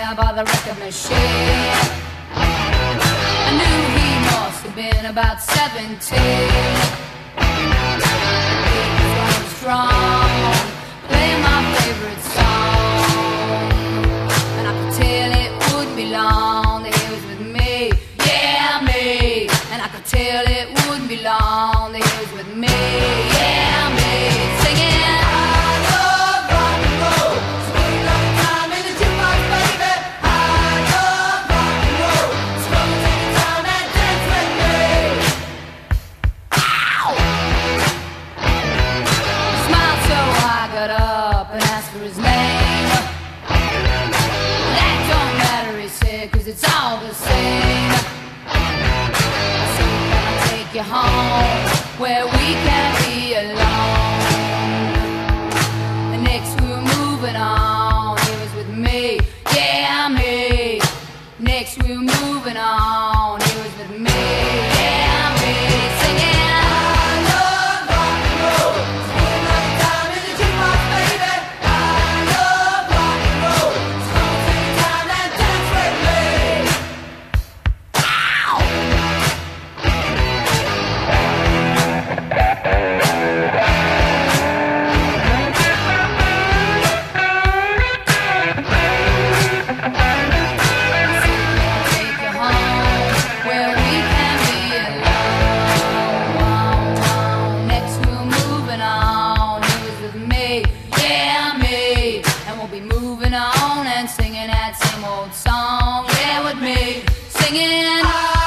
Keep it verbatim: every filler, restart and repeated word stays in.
there by the record machine. I knew he must have been about seventeen. He was running strong, playing my favorite song, and I could tell it wouldn't be long that he was with me, yeah, me. And I could tell it wouldn't be long that he was with me, yeah, me. Singing it's all the same. So can I take you home where we can be alone? And next we were moving on. He was with me, yeah, me. Next we were moving on. He was with me, yeah, me. Singing moving on and singing that same old song, yeah, with me, singing.